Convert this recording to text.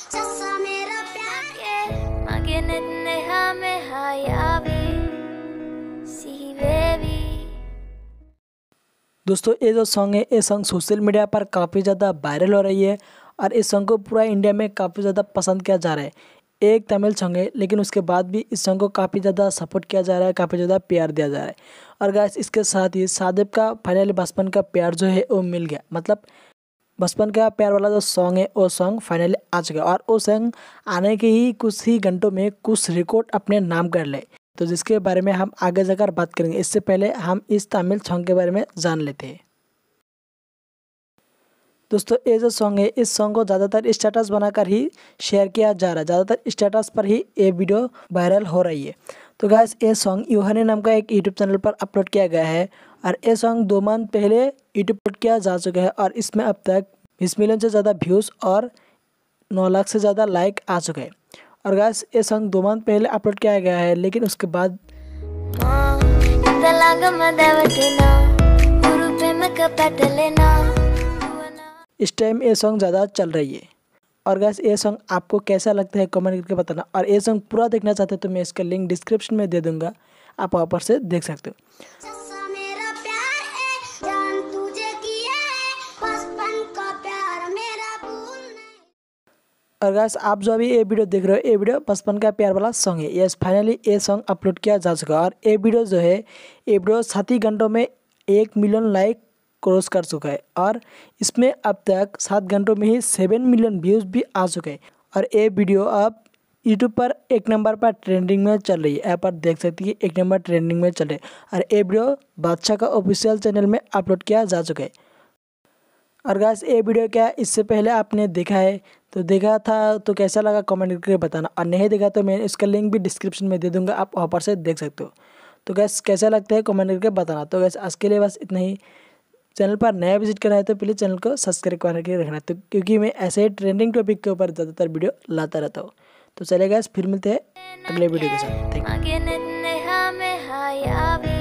दोस्तों ये जो सॉन्ग है ये सॉन्ग सोशल मीडिया पर काफ़ी ज़्यादा वायरल हो रही है और इस सॉन्ग को पूरा इंडिया में काफ़ी ज़्यादा पसंद किया जा रहा है। एक तमिल सॉन्ग है लेकिन उसके बाद भी इस सॉन्ग को काफ़ी ज़्यादा सपोर्ट किया जा रहा है, काफ़ी ज़्यादा प्यार दिया जा रहा है। और गाइस इसके साथ ही सादिप का फाइनली बचपन का प्यार जो है वो मिल गया, मतलब बचपन का प्यार वाला जो सॉन्ग है वो सॉन्ग फाइनली आ चुका है और वो सॉन्ग आने के ही कुछ ही घंटों में कुछ रिकॉर्ड अपने नाम कर ले, तो जिसके बारे में हम आगे जाकर बात करेंगे। इससे पहले हम इस तमिल सॉन्ग के बारे में जान लेते हैं। दोस्तों ये जो सॉन्ग है इस सॉन्ग को ज़्यादातर स्टेटस बनाकर ही शेयर किया जा रहा है, ज़्यादातर स्टेटस पर ही ये वीडियो वायरल हो रही है। तो गाइस ये सॉन्ग यूहानी नाम का एक यूट्यूब चैनल पर अपलोड किया गया है और ये सॉन्ग 2 मंथ पहले यूट्यूब अपलोड किया जा चुका है और इसमें अब तक 20 मिलियन से ज़्यादा व्यूज़ और 9 लाख से ज़्यादा लाइक आ चुके हैं। और गाइस ये सॉन्ग 2 मंथ पहले अपलोड किया गया है लेकिन उसके बाद इस टाइम ये सॉन्ग ज़्यादा चल रही है। और गाइस ये सॉन्ग आपको कैसा लगता है कमेंट करके बताना, और ये सॉन्ग पूरा देखना चाहते हो तो मैं इसका लिंक डिस्क्रिप्शन में दे दूंगा, आप वहाँ पर से देख सकते हो। और गाइस आप जो अभी ये वीडियो देख रहे हो ये वीडियो बचपन का प्यार वाला सॉन्ग है। यस फाइनली ये सॉन्ग अपलोड किया जा चुका है और ये वीडियो जो है ये वीडियो 7 ही घंटों में 1 मिलियन लाइक क्रॉस कर चुका है और इसमें अब तक 7 घंटों में ही 7 मिलियन व्यूज़ भी आ चुके हैं। और ये वीडियो अब यूट्यूब पर 1 नंबर पर ट्रेंडिंग में चल रही है, यहाँ पर देख सकती है 1 नंबर ट्रेंडिंग में चल रही है और ये वीडियो बादशाह का ऑफिशियल चैनल में अपलोड किया जा चुका है। और गाइस ये वीडियो क्या इससे पहले आपने देखा है तो देखा था तो कैसा लगा कमेंट करके बताना, और नहीं देखा तो मैं इसका लिंक भी डिस्क्रिप्शन में दे दूंगा, आप वहाँ पर से देख सकते हो। तो गैस कैसा लगता है कमेंट करके बताना। तो गैस आज के लिए बस इतना ही। चैनल पर नया विजिट करना है तो प्लीज़ चैनल को सब्सक्राइब करके रखना, तो क्योंकि मैं ऐसे ही ट्रेंडिंग टॉपिक के ऊपर ज़्यादातर वीडियो लाता रहता हूँ। तो चलेगा फिर मिलते हैं अगले वीडियो के साथ। Thank you.